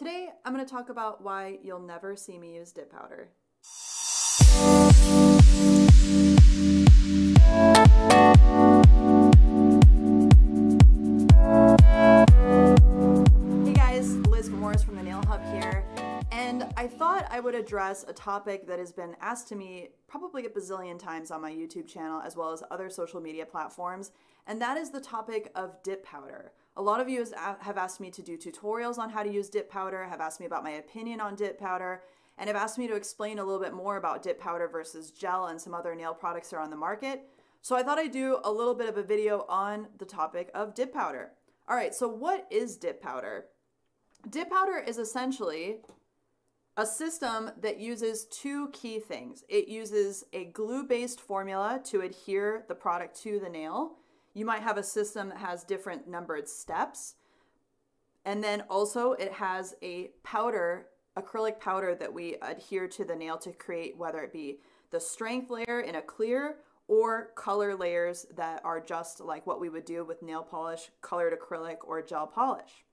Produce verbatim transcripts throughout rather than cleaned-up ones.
Today, I'm going to talk about why you'll never see me use dip powder. Hey guys, Liz Morris from the Nail Hub here, and I thought I would address a topic that has been asked to me probably a bazillion times on my YouTube channel as well as other social media platforms, and that is the topic of dip powder. A lot of you have asked me to do tutorials on how to use dip powder, have asked me about my opinion on dip powder, and have asked me to explain a little bit more about dip powder versus gel and some other nail products that are on the market. So I thought I'd do a little bit of a video on the topic of dip powder. All right, so what is dip powder? Dip powder is essentially a system that uses two key things. It uses a glue-based formula to adhere the product to the nail. You might have a system that has different numbered steps. And then also it has a powder, acrylic powder that we adhere to the nail to create, whether it be the strength layer in a clear or color layers that are just like what we would do with nail polish, colored acrylic, or gel polish.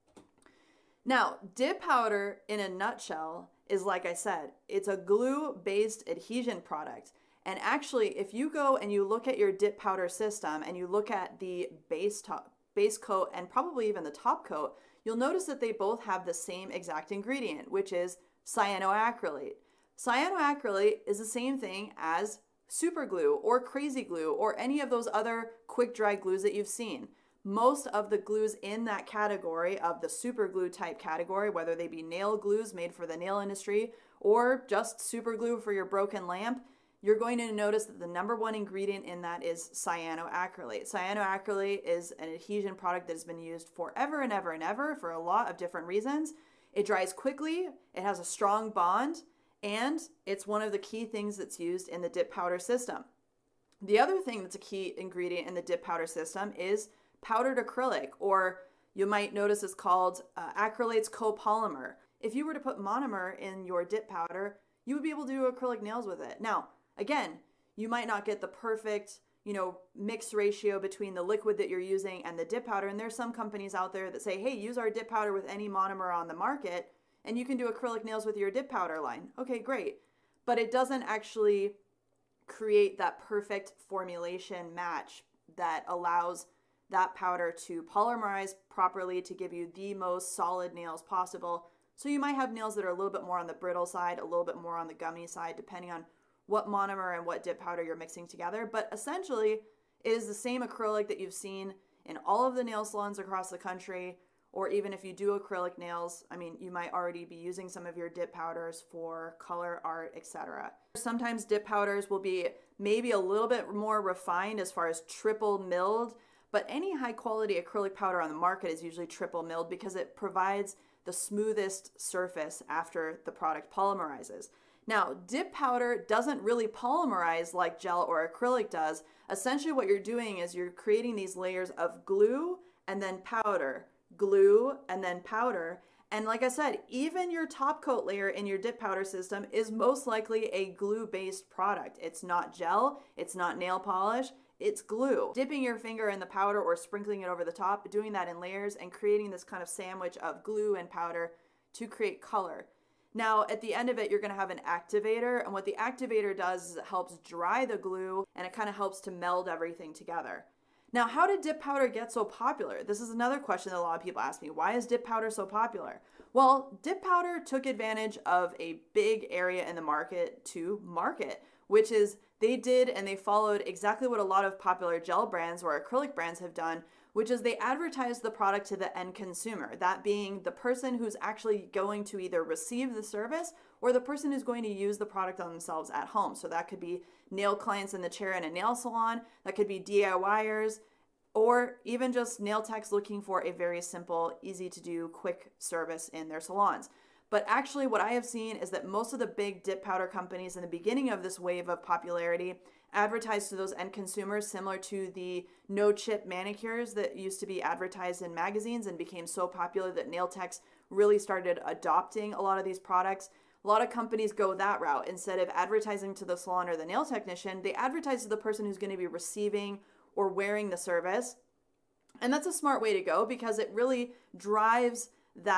Now, dip powder in a nutshell is, like I said, it's a glue-based adhesion product. And actually, if you go and you look at your dip powder system and you look at the base top, base coat and probably even the top coat, you'll notice that they both have the same exact ingredient, which is cyanoacrylate. Cyanoacrylate is the same thing as super glue or crazy glue or any of those other quick dry glues that you've seen. Most of the glues in that category of the super glue type category, whether they be nail glues made for the nail industry or just super glue for your broken lamp, you're going to notice that the number one ingredient in that is cyanoacrylate. Cyanoacrylate is an adhesion product that has been used forever and ever and ever for a lot of different reasons. It dries quickly, it has a strong bond, and it's one of the key things that's used in the dip powder system. The other thing that's a key ingredient in the dip powder system is powdered acrylic, or you might notice it's called uh, acrylates copolymer. If you were to put monomer in your dip powder, you would be able to do acrylic nails with it. Now, again, you might not get the perfect, you know, mix ratio between the liquid that you're using and the dip powder. And there's some companies out there that say, hey, use our dip powder with any monomer on the market and you can do acrylic nails with your dip powder line. Okay, great. But it doesn't actually create that perfect formulation match that allows that powder to polymerize properly to give you the most solid nails possible. So you might have nails that are a little bit more on the brittle side, a little bit more on the gummy side, depending on what monomer and what dip powder you're mixing together. But essentially, it is the same acrylic that you've seen in all of the nail salons across the country, or even if you do acrylic nails, I mean, you might already be using some of your dip powders for color, art, et cetera. Sometimes dip powders will be maybe a little bit more refined as far as triple milled, but any high quality acrylic powder on the market is usually triple milled because it provides the smoothest surface after the product polymerizes. Now, dip powder doesn't really polymerize like gel or acrylic does. Essentially what you're doing is you're creating these layers of glue and then powder, glue and then powder. And like I said, even your top coat layer in your dip powder system is most likely a glue-based product. It's not gel, it's not nail polish, it's glue. Dipping your finger in the powder or sprinkling it over the top, doing that in layers and creating this kind of sandwich of glue and powder to create color. Now, at the end of it, you're going to have an activator, and what the activator does is it helps dry the glue, and it kind of helps to meld everything together. Now, how did dip powder get so popular? This is another question that a lot of people ask me. Why is dip powder so popular? Well, dip powder took advantage of a big area in the market to market, which is they did and they followed exactly what a lot of popular gel brands or acrylic brands have done, which is they advertise the product to the end consumer, that being the person who's actually going to either receive the service or the person who's going to use the product on themselves at home. So that could be nail clients in the chair in a nail salon, that could be DIYers, or even just nail techs looking for a very simple, easy to do, quick service in their salons. But actually what I have seen is that most of the big dip powder companies in the beginning of this wave of popularity advertised to those end consumers similar to the no chip manicures that used to be advertised in magazines and became so popular that nail techs really started adopting a lot of these products. A lot of companies go that route. Instead of advertising to the salon or the nail technician, they advertise to the person who's going to be receiving or wearing the service. And that's a smart way to go because it really drives that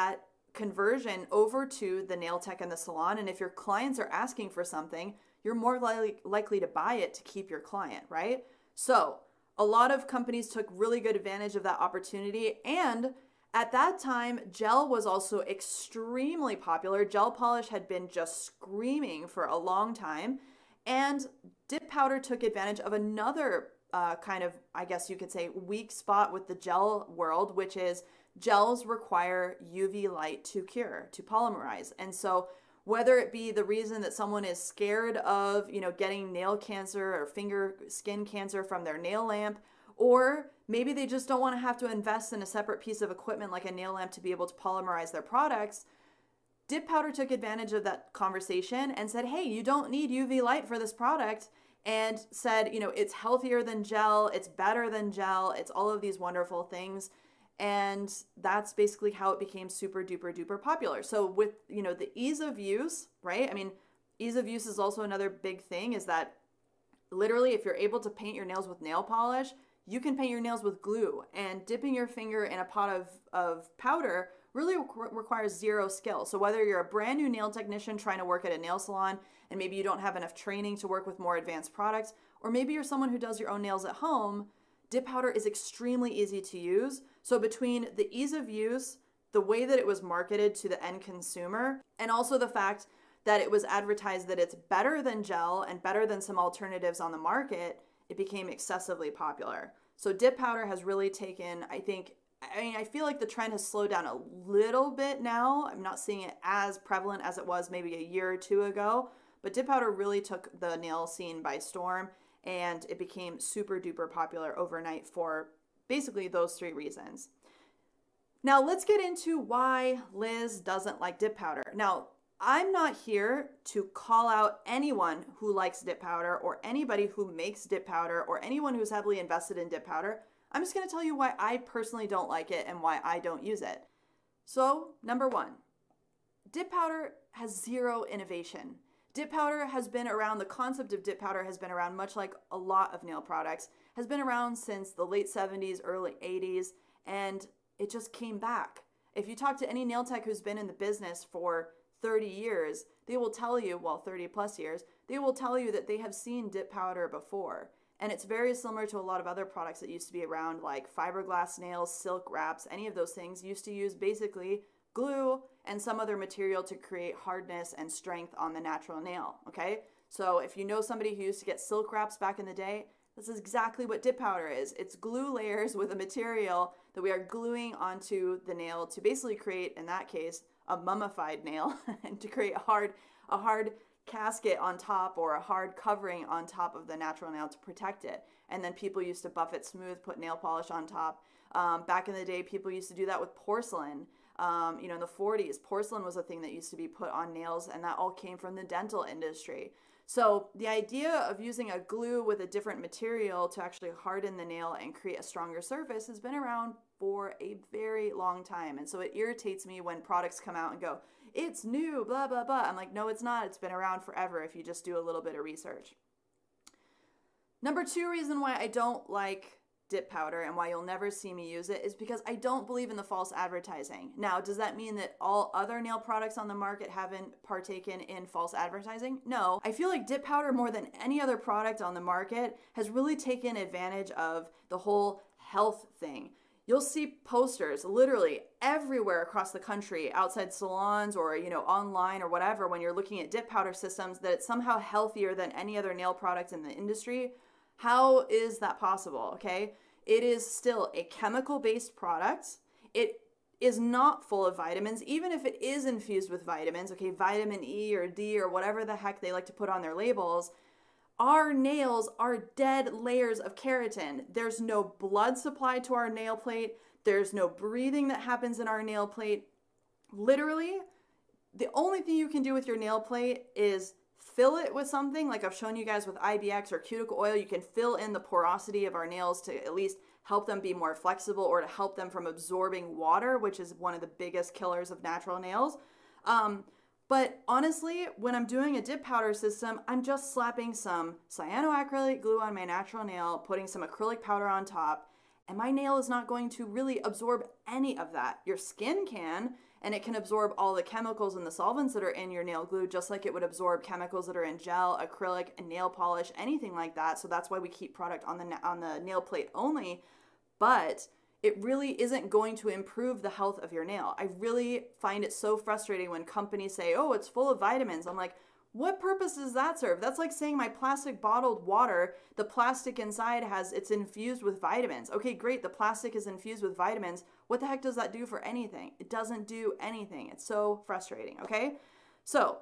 conversion over to the nail tech and the salon. And if your clients are asking for something, you're more likely, likely to buy it to keep your client, right? So a lot of companies took really good advantage of that opportunity. And at that time, gel was also extremely popular. Gel polish had been just screaming for a long time. And dip powder took advantage of another uh, kind of, I guess you could say, weak spot with the gel world, which is gels require U V light to cure, to polymerize. And so whether it be the reason that someone is scared of, you know, getting nail cancer or finger skin cancer from their nail lamp, or maybe they just don't want to have to invest in a separate piece of equipment like a nail lamp to be able to polymerize their products, dip powder took advantage of that conversation and said, hey, you don't need U V light for this product, and said, you know, it's healthier than gel, it's better than gel, it's all of these wonderful things. And that's basically how it became super duper duper popular. So with, you know, the ease of use, right? I mean, ease of use is also another big thing, is that literally if you're able to paint your nails with nail polish, you can paint your nails with glue, and dipping your finger in a pot of, of powder really requires zero skill. So whether you're a brand new nail technician trying to work at a nail salon and maybe you don't have enough training to work with more advanced products, or maybe you're someone who does your own nails at home, dip powder is extremely easy to use. So between the ease of use, the way that it was marketed to the end consumer, and also the fact that it was advertised that it's better than gel and better than some alternatives on the market, it became excessively popular. So dip powder has really taken, I think, I mean, I feel like the trend has slowed down a little bit now. I'm not seeing it as prevalent as it was maybe a year or two ago, but dip powder really took the nail scene by storm, and it became super duper popular overnight for basically those three reasons. Now let's get into why Liz doesn't like dip powder. Now, I'm not here to call out anyone who likes dip powder or anybody who makes dip powder or anyone who's heavily invested in dip powder. I'm just going to tell you why I personally don't like it and why I don't use it. So, number one, dip powder has zero innovation. Dip powder has been around, the concept of dip powder has been around, much like a lot of nail products, has been around since the late seventies, early eighties, and it just came back. If you talk to any nail tech who's been in the business for thirty years, they will tell you, well, thirty plus years, they will tell you that they have seen dip powder before. And it's very similar to a lot of other products that used to be around, like fiberglass nails, silk wraps, any of those things used to use basically glue and some other material to create hardness and strength on the natural nail, okay? So if you know somebody who used to get silk wraps back in the day, this is exactly what dip powder is. It's glue layers with a material that we are gluing onto the nail to basically create, in that case, a mummified nail and to create a hard, a hard casket on top, or a hard covering on top of the natural nail to protect it. And then people used to buff it smooth, put nail polish on top. Um, back in the day, people used to do that with porcelain. Um, you know, in the forties, porcelain was a thing that used to be put on nails, and that all came from the dental industry. So the idea of using a glue with a different material to actually harden the nail and create a stronger surface has been around for a very long time. And so it irritates me when products come out and go, it's new, blah, blah, blah. I'm like, no, it's not. It's been around forever if you just do a little bit of research. Number two reason why I don't like dip powder and why you'll never see me use it is because I don't believe in the false advertising. Now, does that mean that all other nail products on the market haven't partaken in false advertising? No. I feel like dip powder, more than any other product on the market, has really taken advantage of the whole health thing. You'll see posters literally everywhere across the country, outside salons or, you know, online or whatever, when you're looking at dip powder systems, that it's somehow healthier than any other nail product in the industry. How is that possible? Okay. It is still a chemical-based product. It is not full of vitamins, even if it is infused with vitamins, okay, vitamin E or D or whatever the heck they like to put on their labels. Our nails are dead layers of keratin. There's no blood supply to our nail plate. There's no breathing that happens in our nail plate. Literally, the only thing you can do with your nail plate is fill it with something, like I've shown you guys with I B X or cuticle oil. You can fill in the porosity of our nails to at least help them be more flexible, or to help them from absorbing water, which is one of the biggest killers of natural nails. Um, But honestly, when I'm doing a dip powder system, I'm just slapping some cyanoacrylate glue on my natural nail, putting some acrylic powder on top, and my nail is not going to really absorb any of that. Your skin can, and it can absorb all the chemicals and the solvents that are in your nail glue, just like it would absorb chemicals that are in gel, acrylic, and nail polish, anything like that. So that's why we keep product on the on the nail plate only. But it really isn't going to improve the health of your nail. I really find it so frustrating when companies say, oh, it's full of vitamins. I'm like, what purpose does that serve? That's like saying my plastic bottled water, the plastic inside has, it's infused with vitamins. Okay, great, the plastic is infused with vitamins. What the heck does that do for anything? It doesn't do anything. It's so frustrating, okay? So,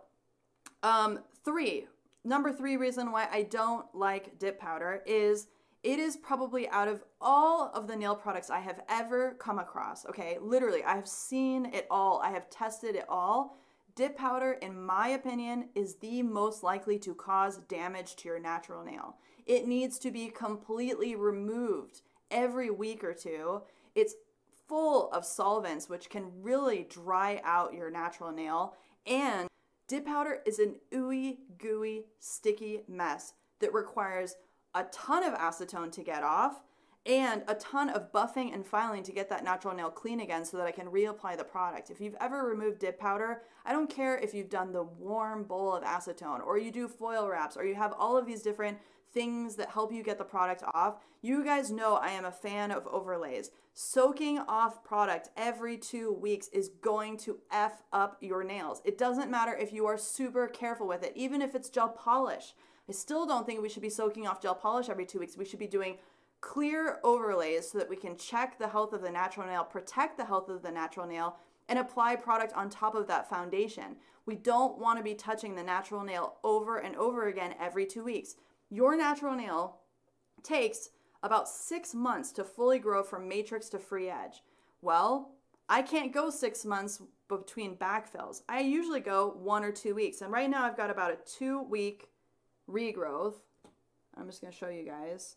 um, three, number three reason why I don't like dip powder is it is probably out of all of the nail products I have ever come across, okay? Literally, I have seen it all. I have tested it all. Dip powder, in my opinion, is the most likely to cause damage to your natural nail. It needs to be completely removed every week or two. It's full of solvents, which can really dry out your natural nail. And dip powder is an ooey, gooey, sticky mess that requires a ton of acetone to get off and a ton of buffing and filing to get that natural nail clean again so that I can reapply the product. If you've ever removed dip powder, I don't care if you've done the warm bowl of acetone or you do foil wraps or you have all of these different things that help you get the product off. You guys know I am a fan of overlays. Soaking off product every two weeks is going to F up your nails. It doesn't matter if you are super careful with it, even if it's gel polish. I still don't think we should be soaking off gel polish every two weeks. We should be doing clear overlays so that we can check the health of the natural nail, protect the health of the natural nail, and apply product on top of that foundation. We don't want to be touching the natural nail over and over again every two weeks. Your natural nail takes about six months to fully grow from matrix to free edge. Well, I can't go six months between backfills. I usually go one or two weeks. And right now I've got about a two week regrowth. I'm just going to show you guys.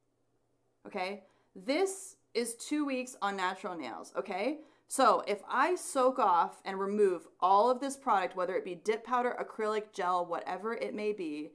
Okay, this is two weeks on natural nails, okay? So if I soak off and remove all of this product, whether it be dip powder, acrylic, gel, whatever it may be,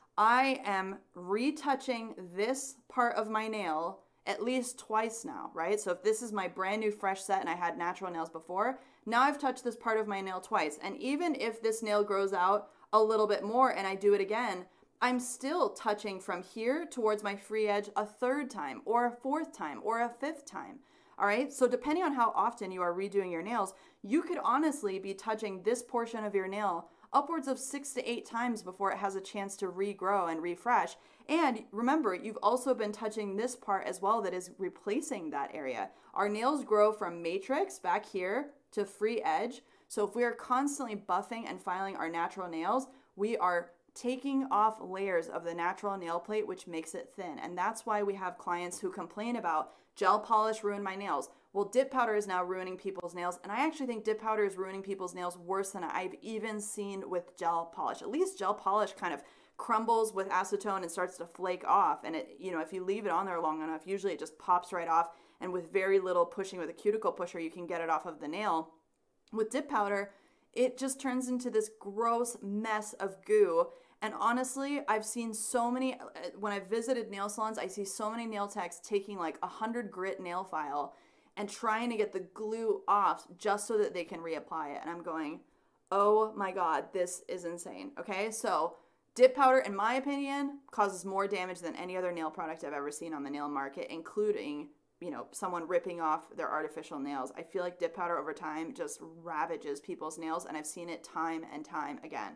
I am retouching this part of my nail at least twice now, right? So if this is my brand new fresh set and I had natural nails before, now I've touched this part of my nail twice. And even if this nail grows out a little bit more and I do it again, I'm still touching from here towards my free edge a third time or a fourth time or a fifth time. All right, so depending on how often you are redoing your nails, you could honestly be touching this portion of your nail upwards of six to eight times before it has a chance to regrow and refresh. And remember, you've also been touching this part as well that is replacing that area. Our nails grow from matrix back here to free edge. So if we are constantly buffing and filing our natural nails, we are taking off layers of the natural nail plate, which makes it thin. And that's why we have clients who complain about gel polish ruined my nails. Well, dip powder is now ruining people's nails. And I actually think dip powder is ruining people's nails worse than I've even seen with gel polish. At least gel polish kind of crumbles with acetone and starts to flake off. And it, you know, if you leave it on there long enough, usually it just pops right off. And with very little pushing with a cuticle pusher, you can get it off of the nail. With dip powder, it just turns into this gross mess of goo. And honestly, I've seen so many, when I've visited nail salons, I see so many nail techs taking like a hundred grit nail file and trying to get the glue off just so that they can reapply it. And I'm going, oh my God, this is insane. Okay, so dip powder, in my opinion, causes more damage than any other nail product I've ever seen on the nail market, including, you know, someone ripping off their artificial nails. I feel like dip powder over time just ravages people's nails, and I've seen it time and time again.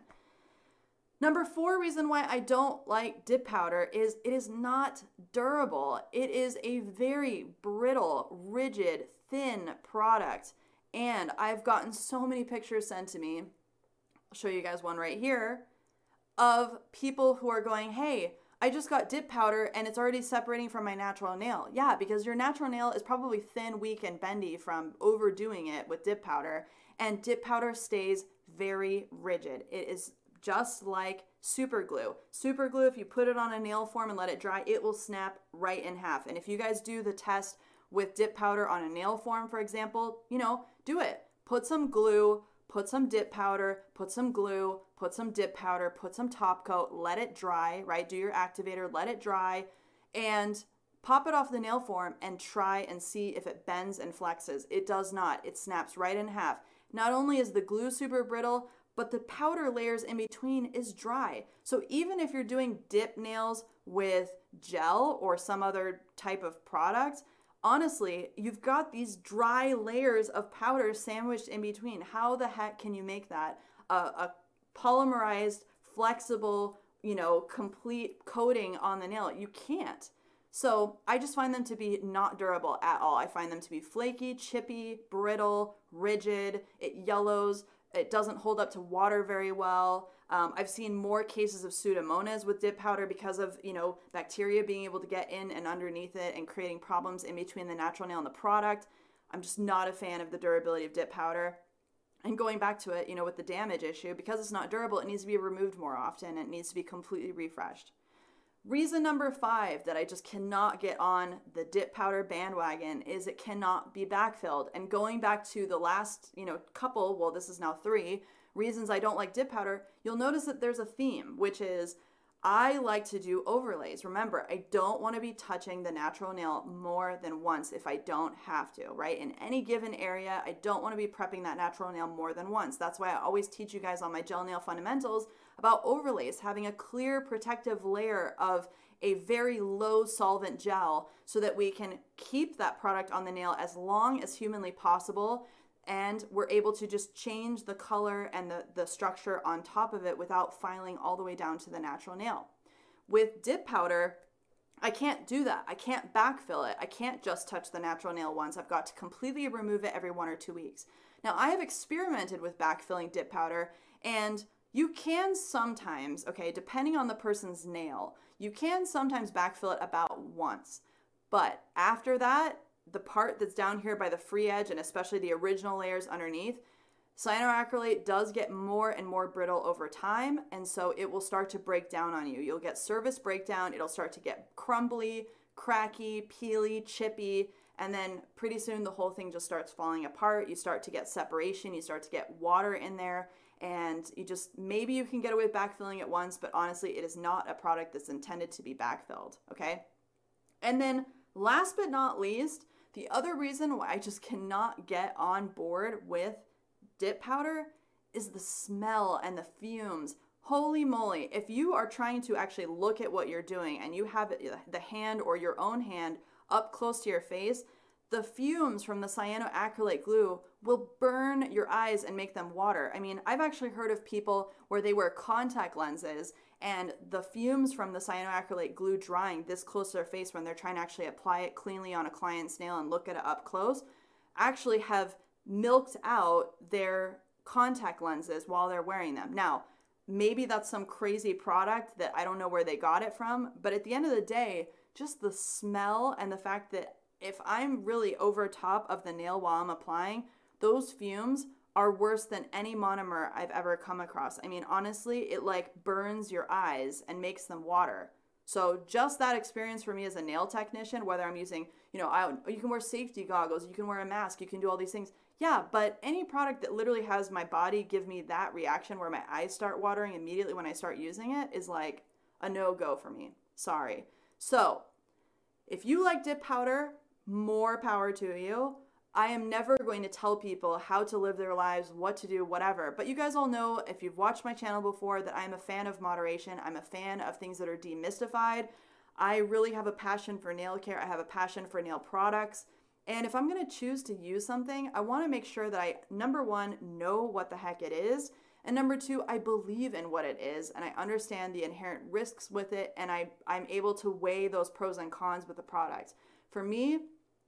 Number four reason why I don't like dip powder is it is not durable. It is a very brittle, rigid, thin product. And I've gotten so many pictures sent to me. I'll show you guys one right here of people who are going, hey, I just got dip powder and it's already separating from my natural nail. Yeah, because your natural nail is probably thin, weak, and bendy from overdoing it with dip powder. And dip powder stays very rigid. It is just like super glue. Super glue, if you put it on a nail form and let it dry, it will snap right in half. And if you guys do the test with dip powder on a nail form, for example, you know, do it. Put some glue, put some dip powder, put some glue, put some dip powder, put some top coat, let it dry, right? Do your activator, let it dry, and pop it off the nail form and try and see if it bends and flexes. It does not. It snaps right in half. not only is the glue super brittle, but the powder layers in between is dry. So even if you're doing dip nails with gel or some other type of product, honestly, you've got these dry layers of powder sandwiched in between. How the heck can you make that a, a polymerized, flexible, you know, complete coating on the nail? You can't. So I just find them to be not durable at all. I find them to be flaky, chippy, brittle, rigid. It yellows. It doesn't hold up to water very well. Um, I've seen more cases of pseudomonas with dip powder because of, you know, bacteria being able to get in and underneath it and creating problems in between the natural nail and the product. I'm just not a fan of the durability of dip powder. And going back to it, you know, with the damage issue, because it's not durable, it needs to be removed more often. It needs to be completely refreshed. Reason number five that I just cannot get on the dip powder bandwagon is it cannot be backfilled. And going back to the last, you know, couple, well, this is now three reasons I don't like dip powder, you'll notice that there's a theme, which is I like to do overlays. Remember, I don't want to be touching the natural nail more than once if I don't have to, right? In any given area, I don't want to be prepping that natural nail more than once. That's why I always teach you guys on my gel nail fundamentals about overlays, having a clear protective layer of a very low solvent gel so that we can keep that product on the nail as long as humanly possible, and we're able to just change the color and the, the structure on top of it without filing all the way down to the natural nail. With dip powder, I can't do that. I can't backfill it. I can't just touch the natural nail once. I've got to completely remove it every one or two weeks. Now, I have experimented with backfilling dip powder, and you can sometimes, okay, depending on the person's nail, you can sometimes backfill it about once. But after that, the part that's down here by the free edge, and especially the original layers underneath, cyanoacrylate does get more and more brittle over time, and so it will start to break down on you. You'll get surface breakdown, it'll start to get crumbly, cracky, peely, chippy, and then pretty soon the whole thing just starts falling apart. You start to get separation, you start to get water in there, and you just, maybe you can get away with backfilling it once, but honestly, it is not a product that's intended to be backfilled, okay? And then last but not least, the other reason why I just cannot get on board with dip powder is the smell and the fumes. Holy moly, if you are trying to actually look at what you're doing and you have the hand or your own hand up close to your face, the fumes from the cyanoacrylate glue will burn your eyes and make them water. I mean, I've actually heard of people where they wear contact lenses and the fumes from the cyanoacrylate glue drying this close to their face when they're trying to actually apply it cleanly on a client's nail and look at it up close actually have milked out their contact lenses while they're wearing them. Now, maybe that's some crazy product that I don't know where they got it from, but at the end of the day, just the smell and the fact that if I'm really over top of the nail while I'm applying, those fumes are worse than any monomer I've ever come across. I mean, honestly, it like burns your eyes and makes them water. So just that experience for me as a nail technician, whether I'm using, you know, I, you can wear safety goggles, you can wear a mask, you can do all these things. Yeah, but any product that literally has my body give me that reaction where my eyes start watering immediately when I start using it is like a no-go for me. Sorry. So if you like dip powder, more power to you. I am never going to tell people how to live their lives, what to do, whatever. But you guys all know, if you've watched my channel before, that I'm a fan of moderation. I'm a fan of things that are demystified. I really have a passion for nail care. I have a passion for nail products. And if I'm going to choose to use something, I want to make sure that I, number one, know what the heck it is. And number two, I believe in what it is and I understand the inherent risks with it. And I, I'm able to weigh those pros and cons with the product. For me,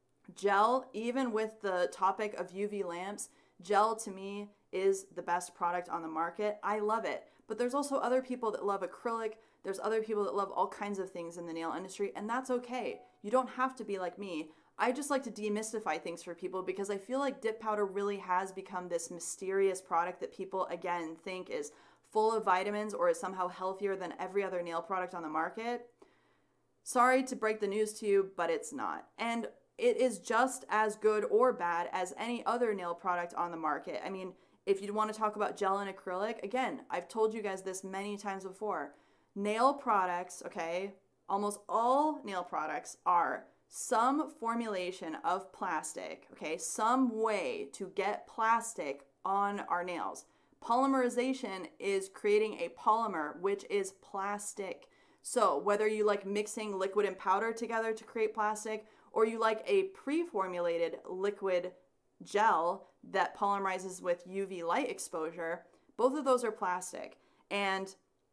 gel, even with the topic of U V lamps, gel to me is the best product on the market. I love it. But there's also other people that love acrylic. There's other people that love all kinds of things in the nail industry, and that's okay. You don't have to be like me. I just like to demystify things for people because I feel like dip powder really has become this mysterious product that people, again, think is full of vitamins or is somehow healthier than every other nail product on the market. Sorry to break the news to you, but it's not. And it is just as good or bad as any other nail product on the market. I mean, if you want to talk about gel and acrylic, again, I've told you guys this many times before. Nail products, okay, almost all nail products are some formulation of plastic, okay, some way to get plastic on our nails. Polymerization is creating a polymer, which is plastic. So whether you like mixing liquid and powder together to create plastic, or you like a pre-formulated liquid gel that polymerizes with U V light exposure, both of those are plastic. And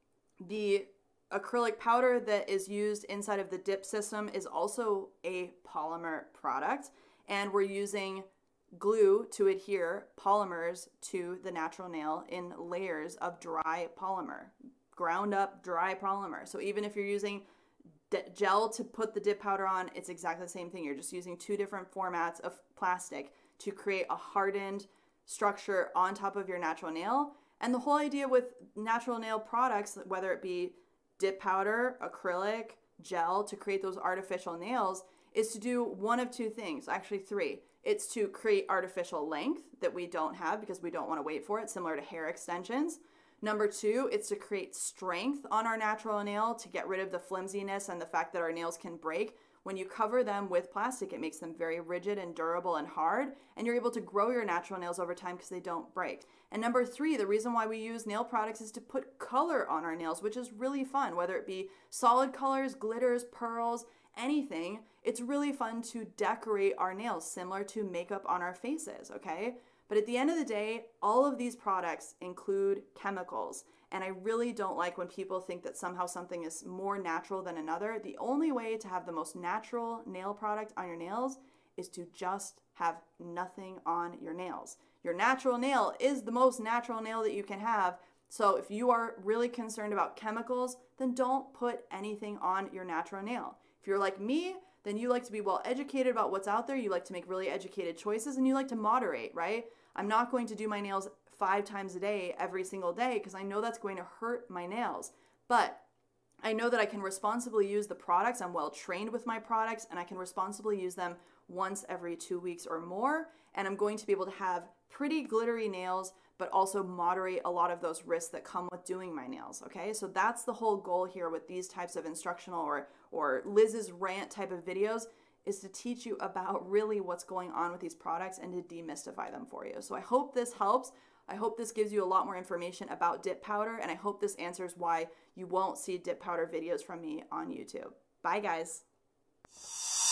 the acrylic powder that is used inside of the dip system is also a polymer product. And we're using glue to adhere polymers to the natural nail in layers of dry polymer, ground up dry polymer. So even if you're using gel to put the dip powder on, it's exactly the same thing. You're just using two different formats of plastic to create a hardened structure on top of your natural nail. And the whole idea with natural nail products, whether it be dip powder, acrylic, gel, to create those artificial nails, is to do one of two things, actually three. It's to create artificial length that we don't have because we don't want to wait for it, similar to hair extensions. Number two, it's to create strength on our natural nail to get rid of the flimsiness and the fact that our nails can break. When you cover them with plastic, it makes them very rigid and durable and hard, and you're able to grow your natural nails over time because they don't break. And number three, the reason why we use nail products is to put color on our nails, which is really fun, whether it be solid colors, glitters, pearls, anything. It's really fun to decorate our nails, similar to makeup on our faces, okay? But at the end of the day, all of these products include chemicals. And I really don't like when people think that somehow something is more natural than another. The only way to have the most natural nail product on your nails is to just have nothing on your nails. Your natural nail is the most natural nail that you can have. So if you are really concerned about chemicals, then don't put anything on your natural nail. If you're like me, then you like to be well educated about what's out there. You like to make really educated choices, and you like to moderate, right? I'm not going to do my nails five times a day every single day because I know that's going to hurt my nails. But I know that I can responsibly use the products. I'm well trained with my products, and I can responsibly use them once every two weeks or more. And I'm going to be able to have pretty glittery nails, but also moderate a lot of those risks that come with doing my nails, okay? So that's the whole goal here with these types of instructional or, or Liz's rant type of videos, is to teach you about really what's going on with these products and to demystify them for you. So I hope this helps. I hope this gives you a lot more information about dip powder, and I hope this answers why you won't see dip powder videos from me on YouTube. Bye, guys.